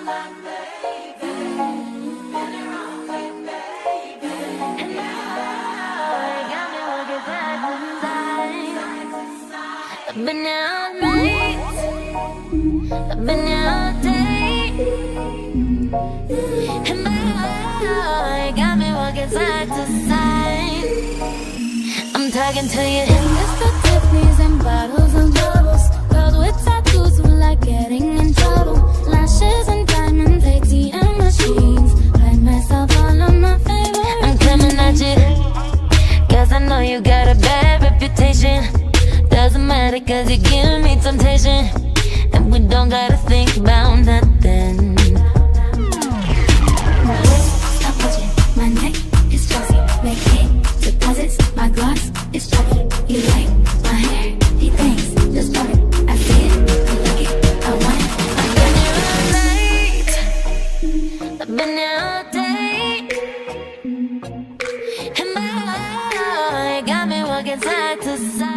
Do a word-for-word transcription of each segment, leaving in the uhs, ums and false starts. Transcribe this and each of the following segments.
I've been out late, I've been out day, and my got me walking side to side. I'm talking to you. Mister Tiffany's and bottles and bubbles. Girls with tattoos who like getting in trouble. Lashes and diamonds, A T M machines. Play myself all on my favorites. I'm coming at you, cause I know you got a bad reputation. Doesn't matter cause you give me temptation, and we don't gotta think about nothing. My wrist, stop watching. My neck is glossy. Make big deposits. My gloss is choppy. You like my hair? He thinks just bought it. I see it, I like it, I want it. I've been here all night, I've been here all day, and my got me walking side to side.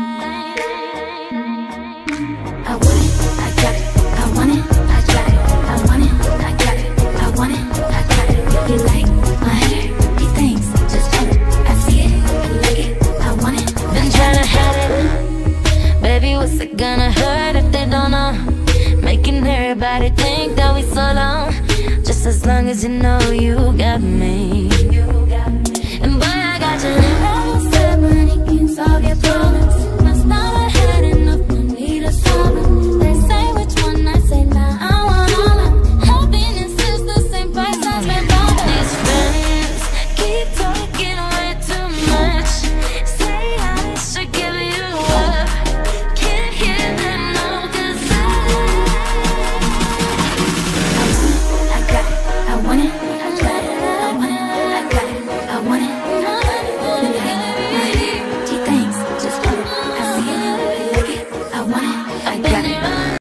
I want it, I got it, I want it, I got it, I want it, I got it, I want it, I got it. You like my hair? He thinks just bought it. I see it, I like it, I want it. Been tryna hide it, baby, what's it gonna hurt if they don't know? Making everybody think that we so long, just as long as you know you got me. And boy, I got you. Never said money can solve your problems. Must not have had enough money to solve them. They say which one I say nah, I want all of them. Happiness is the same price as my father. These friends keep talking way too much, say I should give you up. Can't hear them no, cause I got it, I want it, I got it, I want it, I got it, I want it.